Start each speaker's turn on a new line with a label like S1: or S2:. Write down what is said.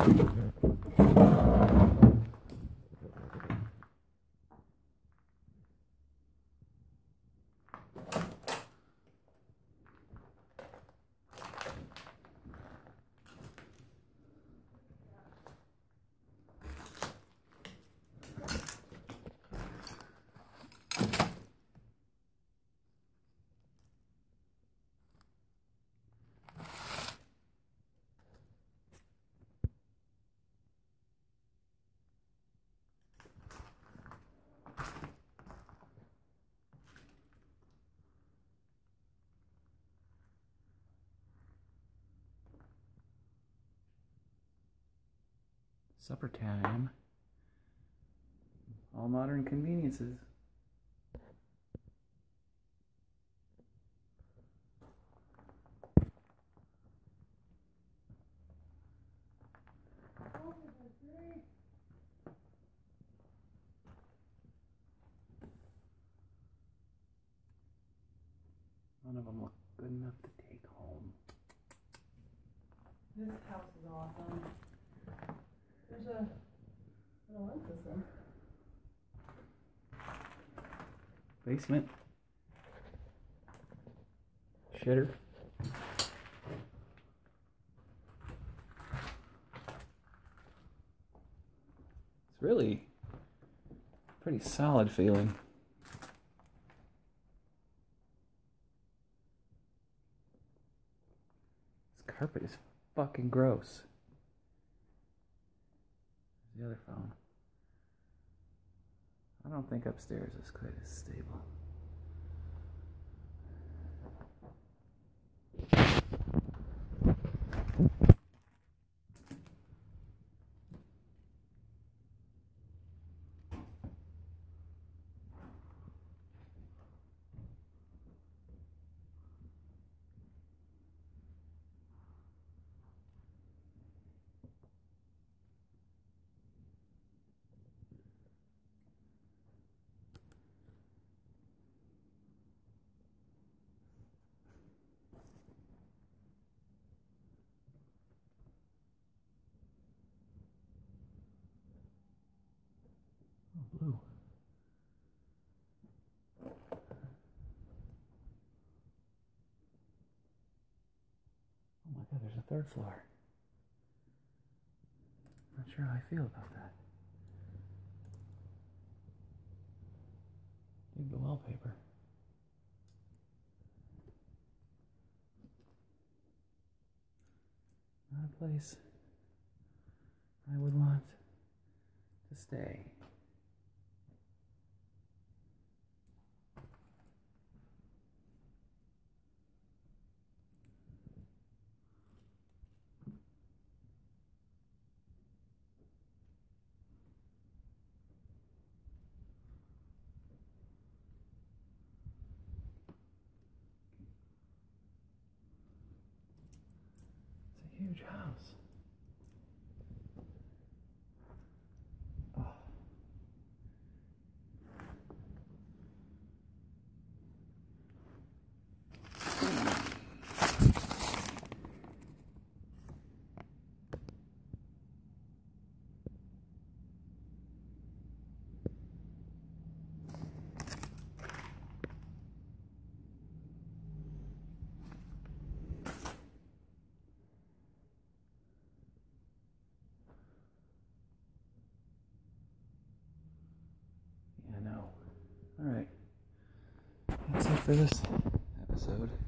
S1: Supper time. All modern conveniences. None of them look good enough to take home.
S2: This house is awesome. There's a, I don't like this one.
S1: Basement. Shitter. It's really pretty solid feeling. This carpet is fucking gross. The other phone. I don't think upstairs is quite as stable. Blue. Oh my god, there's a third floor. Not sure how I feel about that. Dig the wallpaper. Not a place I would want to stay. Huge house. Oh. All right, that's it for this episode.